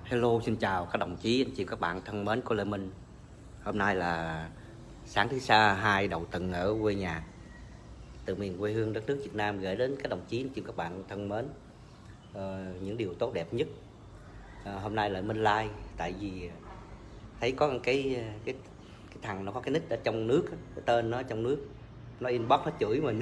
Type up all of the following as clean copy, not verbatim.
Hello, xin chào các đồng chí, anh chị, các bạn thân mến của Lê Minh. Hôm nay là sáng thứ hai đầu tuần ở quê nhà, từ miền quê hương đất nước Việt Nam gửi đến các đồng chí, anh chị, các bạn thân mến những điều tốt đẹp nhất. Hôm nay lại Minh like, tại vì thấy có cái thằng nó có cái nick ở trong nước, cái tên nó trong nước, nó inbox nó chửi mình.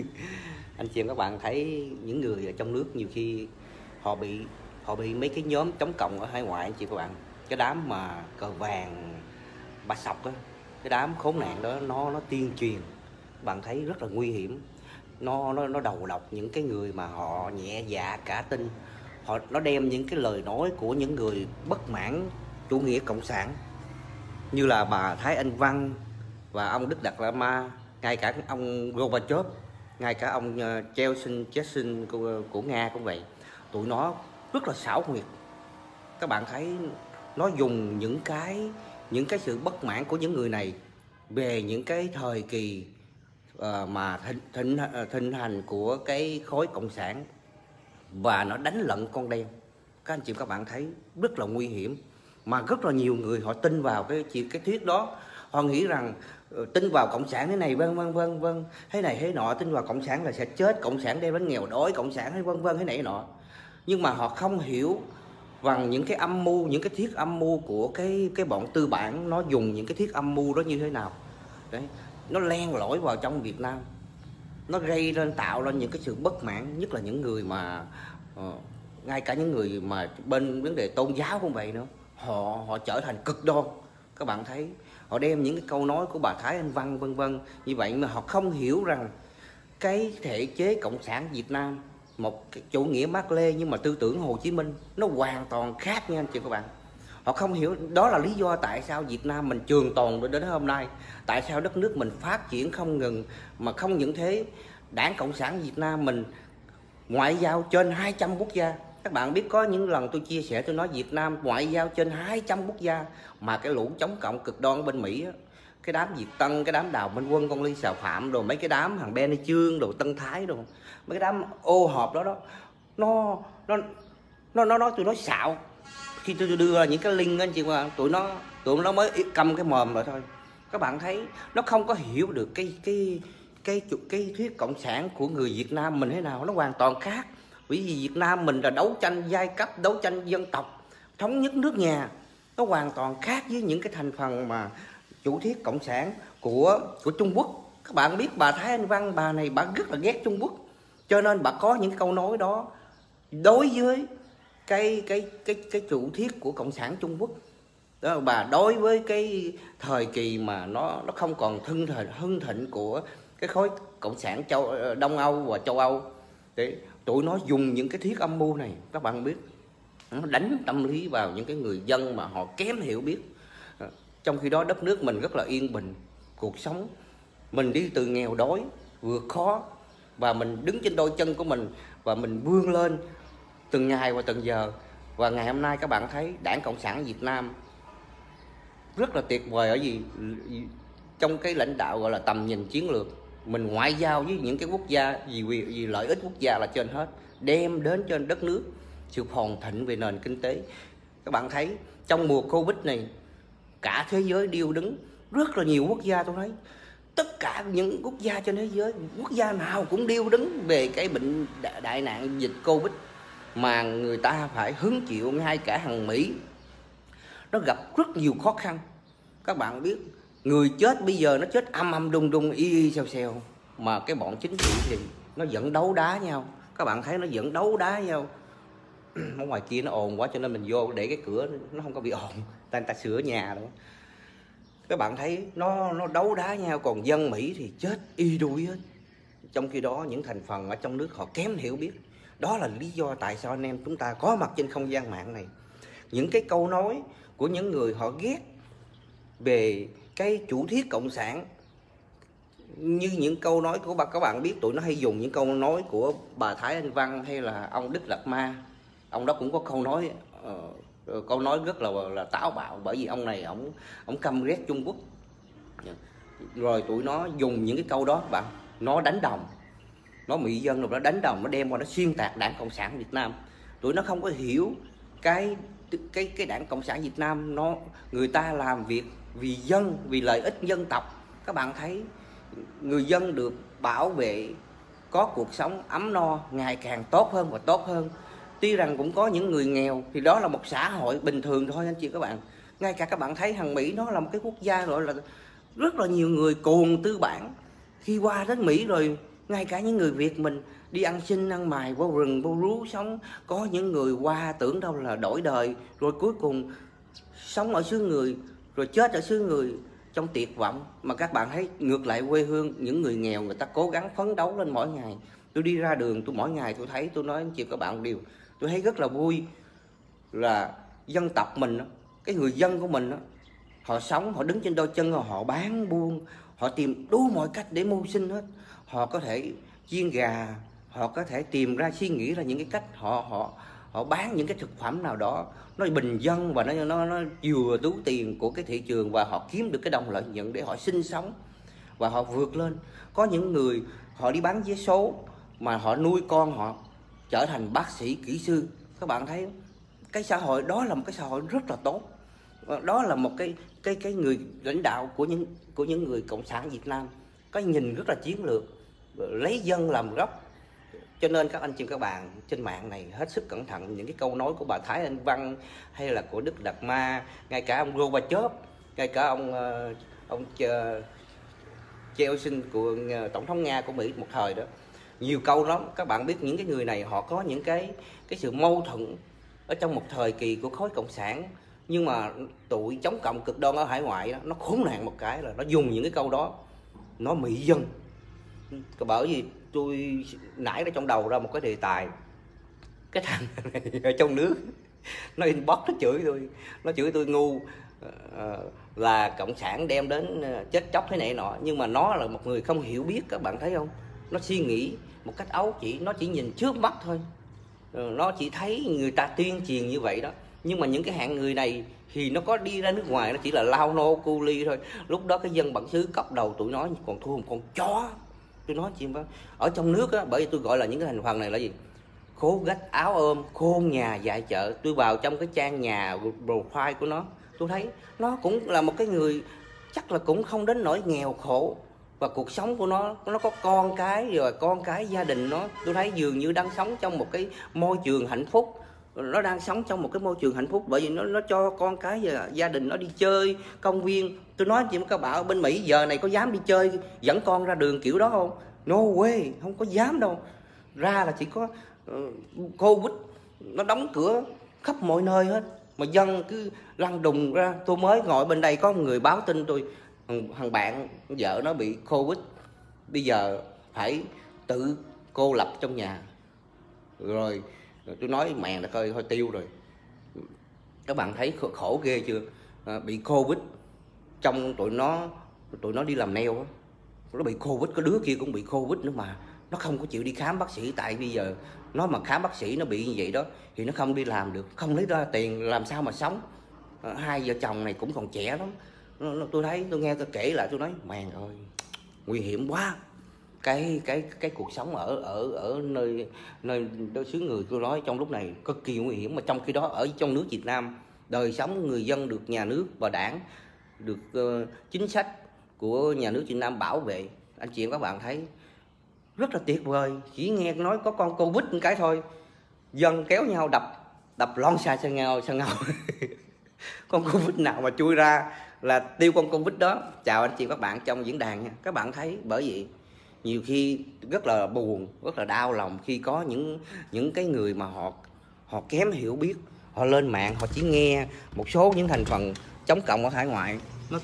Anh chị các bạn thấy những người ở trong nước nhiều khi họ bị mấy cái nhóm chống cộng ở hải ngoại, anh chị các bạn, cái đám mà cờ vàng ba sọc á, cái đám khốn nạn đó nó tuyên truyền, bạn thấy rất là nguy hiểm. Nó đầu độc những cái người mà họ nhẹ dạ cả tin, nó đem những cái lời nói của những người bất mãn chủ nghĩa cộng sản như là bà Thái Anh Văn và ông Đức Đạt Lama, ngay cả ông Gorbachev, ngay cả ông Yeltsin của Nga cũng vậy. Tụi nó rất là xảo quyệt. Các bạn thấy nó dùng những cái sự bất mãn của những người này về những cái thời kỳ mà thịnh hành của cái khối cộng sản, và nó đánh lận con đen. Các anh chị các bạn thấy rất là nguy hiểm, mà rất là nhiều người họ tin vào cái thuyết đó. Họ nghĩ rằng tin vào cộng sản thế này vân thế này thế nọ, tin vào cộng sản là sẽ chết, cộng sản đem đến nghèo đói, cộng sản hay vân thế này thế nọ. Nhưng mà họ không hiểu rằng những cái âm mưu, những cái thuyết âm mưu của cái bọn tư bản, nó dùng những cái thuyết âm mưu đó như thế nào. Đấy, nó len lỏi vào trong Việt Nam, nó tạo lên những cái sự bất mãn, nhất là những người mà ngay cả những người mà bên vấn đề tôn giáo cũng vậy nữa. Họ trở thành cực đoan. Các bạn thấy họ đem những cái câu nói của bà Thái Anh Văn vân như vậy, mà họ không hiểu rằng cái thể chế cộng sản Việt Nam, một cái chủ nghĩa Mác Lê nhưng mà tư tưởng Hồ Chí Minh nó hoàn toàn khác nha anh chị các bạn. Họ không hiểu, đó là lý do tại sao Việt Nam mình trường tồn đến hôm nay, tại sao đất nước mình phát triển không ngừng. Mà không những thế, Đảng Cộng sản Việt Nam mình ngoại giao trên 200 quốc gia. Các bạn biết có những lần tôi chia sẻ, tôi nói Việt Nam ngoại giao trên 200 quốc gia, mà cái lũ chống cộng cực đoan ở bên Mỹ á, cái đám Việt Tân, cái đám Đào Minh Quân, con Ly Xào Phạm, rồi mấy cái đám thằng Benny Chương, rồi Tân Thái, rồi mấy cái đám ô hợp đó nó tụi nó xạo. Khi tôi đưa những cái link anh chị mà tụi nó mới cầm cái mồm rồi thôi. Các bạn thấy nó không có hiểu được cái thuyết cộng sản của người Việt Nam mình thế nào, nó hoàn toàn khác. Bởi vì Việt Nam mình là đấu tranh giai cấp, đấu tranh dân tộc, thống nhất nước nhà. Nó hoàn toàn khác với những cái thành phần mà chủ thuyết cộng sản của Trung Quốc. Các bạn biết bà Thái Anh Văn, bà này bà rất là ghét Trung Quốc, cho nên bà có những câu nói đó đối với cái chủ thuyết của cộng sản Trung Quốc đó. Bà đối với cái thời kỳ mà nó không còn hưng thịnh của cái khối cộng sản Đông Âu và châu Âu, để tụi nó dùng những cái thuyết âm mưu này. Các bạn biết, nó đánh tâm lý vào những cái người dân mà họ kém hiểu biết. Trong khi đó đất nước mình rất là yên bình, cuộc sống mình đi từ nghèo đói vượt khó, và mình đứng trên đôi chân của mình và mình vươn lên từng ngày và từng giờ. Và ngày hôm nay các bạn thấy Đảng Cộng sản Việt Nam rất là tuyệt vời ở gì trong cái lãnh đạo gọi là tầm nhìn chiến lược. Mình ngoại giao với những cái quốc gia vì lợi ích quốc gia là trên hết, đem đến cho đất nước sự phồn thịnh về nền kinh tế. Các bạn thấy trong mùa Covid này, cả thế giới điêu đứng, rất là nhiều quốc gia, tôi thấy tất cả những quốc gia trên thế giới, quốc gia nào cũng điêu đứng về cái bệnh đại nạn dịch Covid, mà người ta phải hứng chịu. Ngay cả thằng Mỹ nó gặp rất nhiều khó khăn. Các bạn biết người chết bây giờ nó chết đùng đùng y xèo, mà cái bọn chính trị thì nó vẫn đấu đá nhau. Các bạn thấy nó vẫn đấu đá nhau. Ở ngoài kia nó ồn quá cho nên mình vô để cái cửa nó không có bị ồn, người ta sửa nhà đó. Các bạn thấy nó đấu đá nhau, còn dân Mỹ thì chết y đuổi hết. Trong khi đó những thành phần ở trong nước họ kém hiểu biết. Đó là lý do tại sao anh em chúng ta có mặt trên không gian mạng này. Những cái câu nói của những người họ ghét về cái chủ thuyết cộng sản, như những câu nói của các bạn biết, tụi nó hay dùng những câu nói của bà Thái Anh Văn hay là ông Đức Đạt Ma. Ông đó cũng có câu nói rất là táo bạo, bởi vì ông này ông căm ghét Trung Quốc. Rồi tụi nó dùng những cái câu đó bạn, nó đánh đồng, nó mị dân, rồi nó đánh đồng, nó đem qua nó xuyên tạc Đảng Cộng sản Việt Nam. Tụi nó không có hiểu cái cái Đảng Cộng sản Việt Nam người ta làm việc vì dân, vì lợi ích dân tộc. Các bạn thấy người dân được bảo vệ, có cuộc sống ấm no ngày càng tốt hơn và tốt hơn. Tuy rằng cũng có những người nghèo thì đó là một xã hội bình thường thôi anh chị các bạn. Ngay cả các bạn thấy thằng Mỹ nó là một cái quốc gia gọi là rất là nhiều người cuồng tư bản. Khi qua đến Mỹ rồi, ngay cả những người Việt mình đi ăn xin ăn mài vô rừng vô rú sống, có những người qua tưởng đâu là đổi đời, rồi cuối cùng sống ở xứ người rồi chết ở xứ người trong tuyệt vọng. Mà các bạn thấy ngược lại quê hương những người nghèo, người ta cố gắng phấn đấu lên mỗi ngày. Tôi đi ra đường tôi mỗi ngày tôi thấy, tôi nói anh chị các bạn điều tôi thấy rất là vui là dân tộc mình, cái người dân của mình, họ sống, họ đứng trên đôi chân, họ bán buôn, họ tìm đủ mọi cách để mưu sinh hết. Họ có thể chiên gà, họ có thể tìm ra, suy nghĩ ra những cái cách họ bán những cái thực phẩm nào đó nó bình dân và nó vừa túi tiền của cái thị trường, và họ kiếm được cái đồng lợi nhuận để họ sinh sống và họ vượt lên. Có những người họ đi bán vé số mà họ nuôi con họ trở thành bác sĩ, kỹ sư. Các bạn thấy cái xã hội đó là một cái xã hội rất là tốt. Đó là một cái người lãnh đạo của những người cộng sản Việt Nam có nhìn rất là chiến lược, lấy dân làm gốc. Cho nên các anh chị các bạn trên mạng này hết sức cẩn thận những cái câu nói của bà Thái Anh Văn hay là của Đức Đạt Ma, ngay cả ông Gorbachev, ngay cả ông Yeltsin của tổng thống Nga của Mỹ một thời đó. Nhiều câu lắm. Các bạn biết những cái người này họ có những cái sự mâu thuẫn ở trong một thời kỳ của khối cộng sản, nhưng mà tụi chống cộng cực đoan ở hải ngoại đó, nó khốn nạn một cái là nó dùng những cái câu đó nó mỹ dân. Bởi vì tôi nãy ra trong đầu ra một cái đề tài, cái thằng này ở trong nước nó inbox nó chửi tôi ngu, là cộng sản đem đến chết chóc thế này nọ. Nhưng mà nó là một người không hiểu biết, các bạn thấy không? Nó suy nghĩ một cách ấu chỉ, nó chỉ nhìn trước mắt thôi, nó chỉ thấy người ta tuyên truyền như vậy đó. Nhưng mà những cái hạng người này thì nó có đi ra nước ngoài, nó chỉ là lao nô cu ly thôi. Lúc đó cái dân bản xứ cốc đầu tụi nó còn thua một con chó. Tôi nói chuyện ở trong nước á, bởi vì tôi gọi là những cái thành phần này là gì? Khố gách áo ôm, khôn nhà dại chợ. Tôi vào trong cái trang nhà profile của nó, tôi thấy nó cũng là một cái người chắc là cũng không đến nỗi nghèo khổ, và cuộc sống của nó có con cái rồi, con cái gia đình nó, tôi thấy dường như đang sống trong một cái môi trường hạnh phúc. Nó đang sống trong một cái môi trường hạnh phúc, bởi vì nó cho con cái và gia đình nó đi chơi công viên. Tôi nói chị các bạn, ở bên Mỹ giờ này có dám đi chơi dẫn con ra đường kiểu đó không? No way, không có dám đâu. Ra là chỉ có Covid nó đóng cửa khắp mọi nơi hết, mà dân cứ lăn đùng ra. Tôi mới ngồi bên đây có một người báo tin tôi, thằng bạn vợ nó bị Covid, bây giờ phải tự cô lập trong nhà. Rồi tôi nói mẹ là coi thôi tiêu rồi. Các bạn thấy khổ ghê chưa? Bị Covid trong tụi nó đi làm nail á, nó bị Covid, có đứa kia cũng bị Covid nữa mà nó không có chịu đi khám bác sĩ. Tại bây giờ nó mà khám bác sĩ nó bị như vậy đó thì nó không đi làm được, không lấy ra tiền làm sao mà sống. Hai vợ chồng này cũng còn trẻ lắm. Tôi thấy, tôi nghe tôi kể lại, tôi nói màng ơi, nguy hiểm quá. Cái cuộc sống ở nơi xứ người, tôi nói trong lúc này cực kỳ nguy hiểm. Mà trong khi đó ở trong nước Việt Nam, đời sống người dân được nhà nước và đảng, được chính sách của nhà nước Việt Nam bảo vệ. Anh chị các bạn thấy rất là tuyệt vời. Chỉ nghe nói có con Covid một cái thôi, dân kéo nhau đập lon xà ngao con Covid nào mà chui ra là tiêu con Covid đó. Chào anh chị các bạn trong diễn đàn nha. Các bạn thấy, bởi vậy nhiều khi rất là buồn, rất là đau lòng khi có những cái người mà họ kém hiểu biết, họ lên mạng, họ chỉ nghe một số những thành phần chống cộng ở hải ngoại nó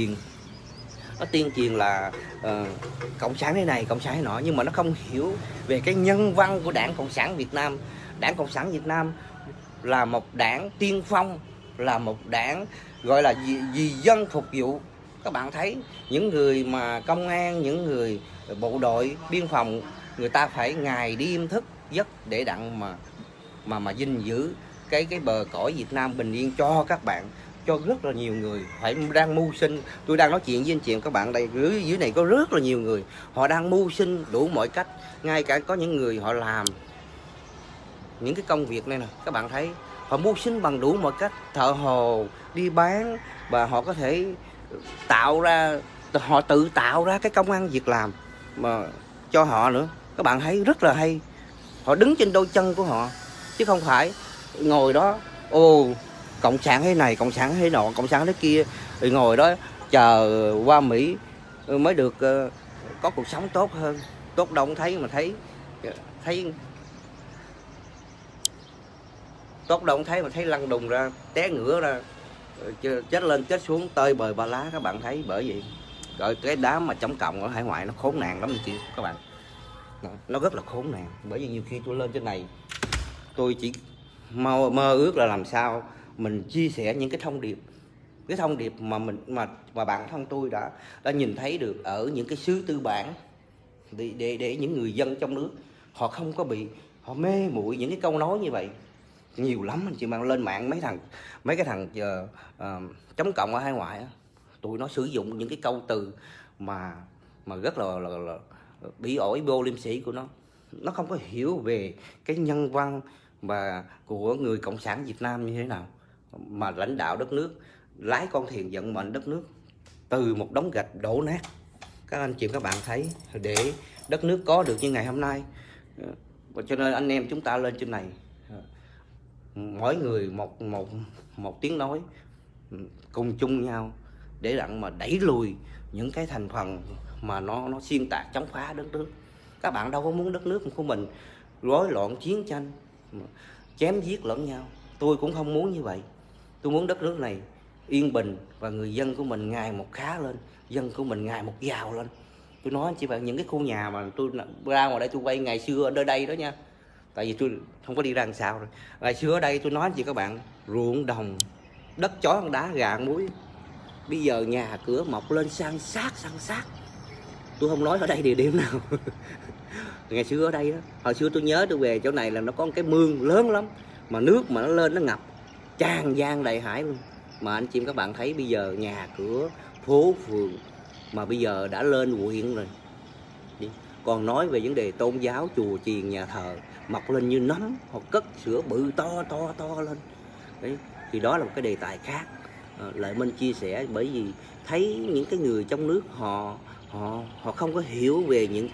tuyên truyền là cộng sản thế này, cộng sản thế nọ, nhưng mà nó không hiểu về cái nhân văn của Đảng Cộng sản Việt Nam. Đảng Cộng sản Việt Nam là một đảng tiên phong, là một đảng gọi là vì dân phục vụ. Các bạn thấy những người mà công an, những người bộ đội biên phòng, người ta phải ngày đêm thức giấc để đặng mà gìn giữ cái bờ cõi Việt Nam bình yên cho các bạn, cho rất là nhiều người phải đang mưu sinh. Tôi đang nói chuyện với anh chị các bạn đây, dưới này có rất là nhiều người họ đang mưu sinh đủ mọi cách. Ngay cả có những người họ làm những cái công việc này nè, các bạn thấy họ mưu sinh bằng đủ mọi cách, thợ hồ, đi bán, và họ có thể họ tự tạo ra cái công ăn việc làm mà cho họ nữa. Các bạn thấy rất là hay. Họ đứng trên đôi chân của họ, chứ không phải ngồi đó cộng sản thế này, cộng sản thế nọ, cộng sản thế kia, rồi ngồi đó chờ qua Mỹ mới được có cuộc sống tốt hơn. Tốt đâu không thấy, mà thấy tốt đâu không thấy, mà thấy lăn đùng ra, té ngửa ra, chết lên chết xuống, tơi bời ba lá. Các bạn thấy, bởi vậy rồi cái đám mà chống cộng ở hải ngoại nó khốn nạn lắm chị các bạn. Nó rất là khốn nạn. Bởi vì nhiều khi tôi lên trên này, tôi chỉ mơ ước là làm sao mình chia sẻ những cái thông điệp mà mà bản thân tôi đã nhìn thấy được ở những cái xứ tư bản, để những người dân trong nước họ không có bị họ mê muội những cái câu nói như vậy. Nhiều lắm anh chị mang lên mạng, mấy cái thằng chống cộng ở hải ngoại, tụi nó sử dụng những cái câu từ mà rất là bị ổi vô liêm sĩ của nó không có hiểu về cái nhân văn và của người cộng sản Việt Nam như thế nào mà lãnh đạo đất nước, lái con thuyền vận mệnh đất nước từ một đống gạch đổ nát. Các anh chị các bạn thấy, để đất nước có được như ngày hôm nay. Và cho nên anh em chúng ta lên trên này, mỗi người một tiếng nói, cùng chung nhau để đặng mà đẩy lùi những cái thành phần mà nó xuyên tạc chống phá đất nước. Các bạn đâu có muốn đất nước của mình rối loạn chiến tranh, chém giết lẫn nhau. Tôi cũng không muốn như vậy. Tôi muốn đất nước này yên bình và người dân của mình ngày một khá lên, dân của mình ngày một giàu lên. Tôi nói chỉ bạn những cái khu nhà mà tôi ra ngoài đây tôi quay ngày xưa ở đây đó nha, tại vì tôi không có đi ra làm sao rồi. Ngày xưa ở đây tôi nói chị các bạn, ruộng đồng, đất chó ăn đá, gà muối. Bây giờ nhà cửa mọc lên san sát. Tôi không nói ở đây địa điểm nào. Ngày xưa ở đây đó, hồi xưa tôi nhớ tôi về chỗ này là nó có một cái mương lớn lắm, mà nước mà nó lên nó ngập tràn gian đầy hải luôn. Mà anh chị các bạn thấy bây giờ nhà cửa, phố phường mà bây giờ đã lên huyện rồi. Còn nói về vấn đề tôn giáo, chùa chiền, nhà thờ mọc lên như nấm, hoặc cất sữa bự to lên. Đấy, thì đó là một cái đề tài khác. Lợi Minh chia sẻ bởi vì thấy những cái người trong nước họ không có hiểu về những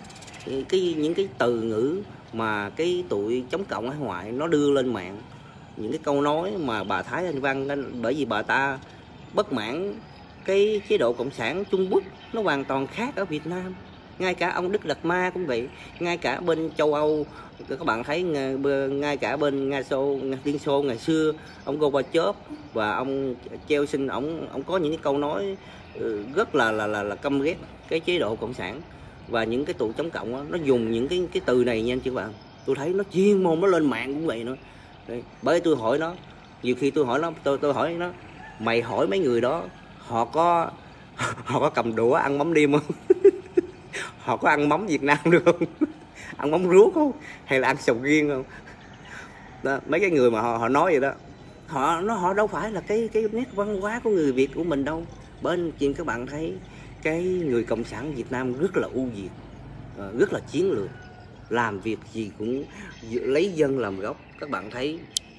cái từ ngữ mà cái tụi chống cộng ở ngoại nó đưa lên mạng. Những cái câu nói mà bà Thái Anh Văn, bởi vì bà ta bất mãn cái chế độ cộng sản Trung Quốc nó hoàn toàn khác ở Việt Nam. Ngay cả ông Đức Đạt Ma cũng vậy, ngay cả bên châu Âu các bạn thấy, ngay cả bên Liên Xô ngày xưa, ông Gorbachev và ông Yeltsin, ông có những cái câu nói rất là căm ghét cái chế độ cộng sản. Và những cái tụi chống cộng đó, nó dùng những cái từ này nha anh chị bạn. Tôi thấy nó chuyên môn, nó lên mạng cũng vậy nữa. Đấy, bởi tôi hỏi nó, nhiều khi tôi hỏi nó, tôi hỏi nó, mày hỏi mấy người đó họ có cầm đũa ăn mắm nêm không? Họ có ăn mắm Việt Nam được không? Ăn mắm ruốc không? Hay là ăn sầu riêng không? Đó, mấy cái người mà họ nói vậy đó, họ đâu phải là cái nét văn hóa của người Việt của mình đâu. Bên trên các bạn thấy cái người cộng sản Việt Nam rất là ưu việt, rất là chiến lược, làm việc gì cũng lấy dân làm gốc. Các bạn thấy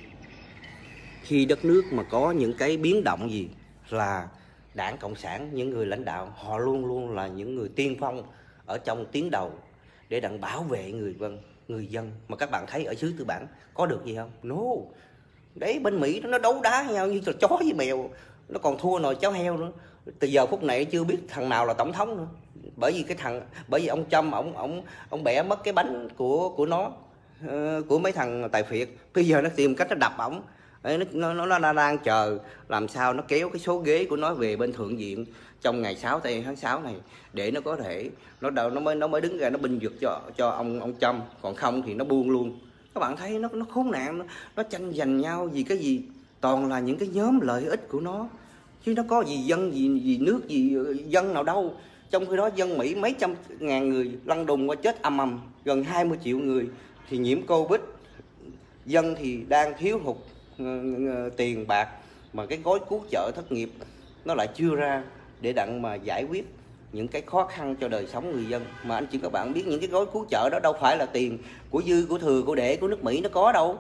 khi đất nước mà có những cái biến động gì là Đảng Cộng sản, những người lãnh đạo họ luôn luôn là những người tiên phong ở trong tuyến đầu để đặng bảo vệ người dân. Mà các bạn thấy ở xứ tư bản có được gì không? No. Đấy, bên Mỹ nó đấu đá nhau như chó với mèo, nó còn thua nồi cháo heo nữa. Từ giờ phút này chưa biết thằng nào là tổng thống nữa. Bởi vì ông Trump ông bẻ mất cái bánh của nó, của mấy thằng tài phiệt. Bây giờ nó tìm cách nó đập ổng. Nó đang chờ làm sao nó kéo cái số ghế của nó về bên thượng viện trong ngày 6 tháng 6 này, để nó có thể nó mới đứng ra nó binh vực cho ông Trump. Còn không thì nó buông luôn. Các bạn thấy nó khốn nạn, nó tranh giành nhau vì cái gì? Toàn là những cái nhóm lợi ích của nó, chứ nó có gì dân gì nước gì dân nào đâu. Trong khi đó dân Mỹ mấy trăm ngàn người lăn đùng qua chết ầm, gần 20 triệu người thì nhiễm Covid, dân thì đang thiếu hụt tiền bạc, mà cái gói cứu trợ thất nghiệp nó lại chưa ra để đặng mà giải quyết những cái khó khăn cho đời sống người dân. Mà anh chị các bạn biết những cái gói cứu trợ đó đâu phải là tiền của dư của thừa của để của nước Mỹ nó có đâu.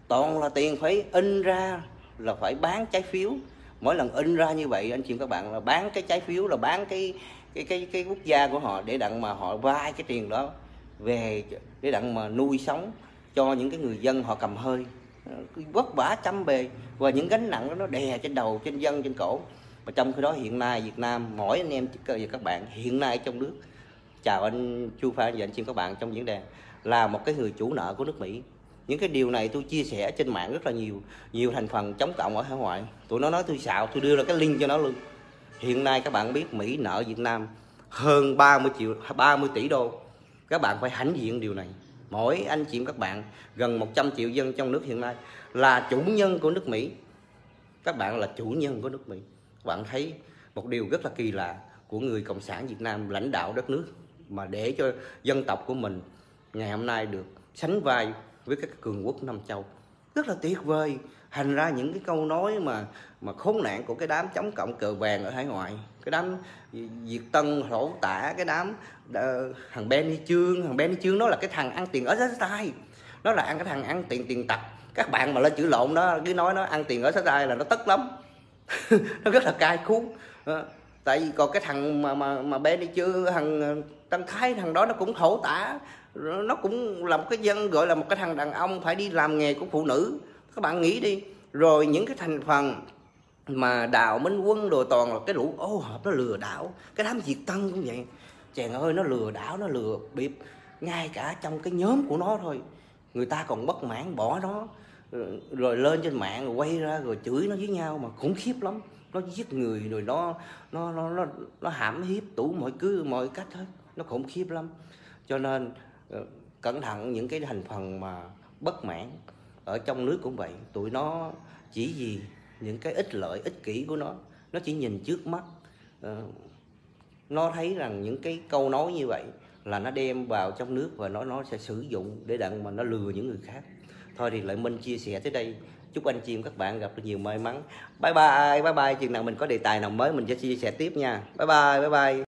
toàn là tiền phải in ra, là phải bán trái phiếu. Mỗi lần in ra như vậy anh chị các bạn là bán cái trái phiếu, là bán cái quốc gia của họ để đặng mà họ vay cái tiền đó về để đặng mà nuôi sống cho những cái người dân họ cầm hơi, vất vả trăm bề, và những gánh nặng đó nó đè trên đầu, trên dân, trên cổ. Mà trong khi đó hiện nay Việt Nam, mỗi anh em và các bạn hiện nay trong nước, chào anh Chu Phan và anh chị các bạn trong diễn đàn, là một cái người chủ nợ của nước Mỹ. Những cái điều này tôi chia sẻ trên mạng rất là nhiều thành phần chống cộng ở hải ngoại, tụi nó nói tôi xạo, tôi đưa ra cái link cho nó luôn. Hiện nay các bạn biết Mỹ nợ Việt Nam hơn 30 tỷ đô. Các bạn phải hãnh diện điều này. Mỗi anh chị các bạn, gần 100 triệu dân trong nước hiện nay là chủ nhân của nước Mỹ. Các bạn là chủ nhân của nước Mỹ. Các bạn thấy một điều rất là kỳ lạ của người Cộng sản Việt Nam lãnh đạo đất nước, mà để cho dân tộc của mình ngày hôm nay được sánh vai với các cường quốc Nam Châu, rất là tuyệt vời. Thành ra những cái câu nói mà khốn nạn của cái đám chống cộng cờ vàng ở hải ngoại, cái đám Việt Tân Thổ Tả, cái đám thằng Benny Chương nó là cái thằng ăn tiền ở sát tay, nó là cái thằng ăn tiền tặc. Các bạn mà lên chữ lộn đó cứ nói nó ăn tiền ở sát tay là nó tức lắm. Nó rất là cay cú. Tại vì còn cái thằng mà Benny Chương, thằng Tân Thái, thằng đó nó cũng thổ tả, nó cũng là một cái dân, gọi là một cái thằng đàn ông phải đi làm nghề của phụ nữ. Các bạn nghĩ đi. Rồi những cái thành phần mà Đào Minh Quân đồ toàn là cái lũ ô hợp, nó lừa đảo. Cái đám Việt Tân cũng vậy, chàng ơi, nó lừa đảo, nó lừa bịp. Ngay cả trong cái nhóm của nó thôi, người ta còn bất mãn bỏ nó, rồi lên trên mạng rồi quay ra rồi chửi nó với nhau, mà khủng khiếp lắm. Nó giết người, rồi nó hãm hiếp đủ mọi cách hết, nó khủng khiếp lắm. Cho nên cẩn thận những cái thành phần mà bất mãn ở trong nước cũng vậy. Tụi nó chỉ vì những cái ích lợi ích kỷ của nó chỉ nhìn trước mắt. Nó thấy rằng những cái câu nói như vậy là nó đem vào trong nước và nó sẽ sử dụng để đặng mà nó lừa những người khác. Thôi thì Lợi Minh chia sẻ tới đây. Chúc anh chị em các bạn gặp được nhiều may mắn. Bye bye. Chừng nào mình có đề tài nào mới mình sẽ chia sẻ tiếp nha. Bye bye.